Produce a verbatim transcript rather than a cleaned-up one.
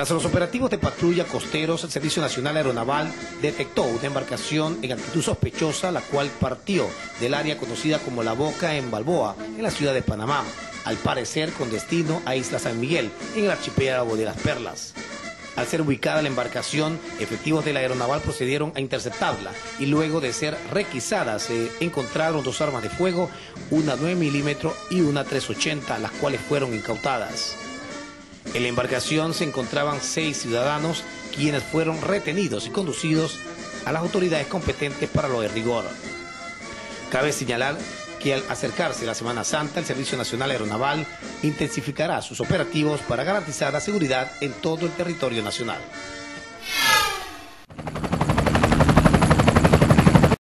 Tras los operativos de patrulla costeros, el Servicio Nacional Aeronaval detectó una embarcación en actitud sospechosa, la cual partió del área conocida como La Boca en Balboa, en la ciudad de Panamá, al parecer con destino a Isla San Miguel, en el archipiélago de las Perlas. Al ser ubicada la embarcación, efectivos de la aeronaval procedieron a interceptarla y luego de ser requisada se encontraron dos armas de fuego, una nueve milímetros y una tres ochenta, las cuales fueron incautadas. En la embarcación se encontraban seis ciudadanos, quienes fueron retenidos y conducidos a las autoridades competentes para lo de rigor. Cabe señalar que al acercarse la Semana Santa, el Servicio Nacional Aeronaval intensificará sus operativos para garantizar la seguridad en todo el territorio nacional.